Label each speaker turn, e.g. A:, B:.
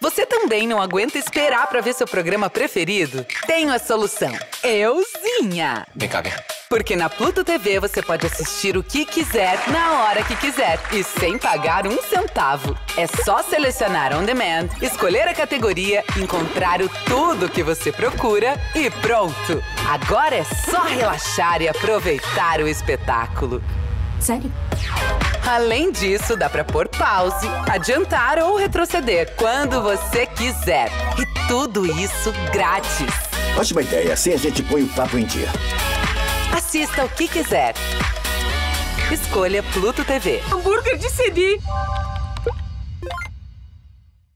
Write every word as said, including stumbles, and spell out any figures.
A: Você também não aguenta esperar pra ver seu programa preferido? Tenho a solução. Euzinha!
B: Vem cá, vem.
A: Porque na Pluto T V você pode assistir o que quiser, na hora que quiser e sem pagar um centavo. É só selecionar On Demand, escolher a categoria, encontrar o tudo que você procura e pronto! Agora é só relaxar e aproveitar o espetáculo.
C: Sério?
A: Além disso, dá pra pôr pause, adiantar ou retroceder quando você quiser. E tudo isso grátis.
D: Ótima ideia, assim a gente põe o papo em dia.
A: Assista o que quiser. Escolha Pluto T V.
E: Hambúrguer de siri.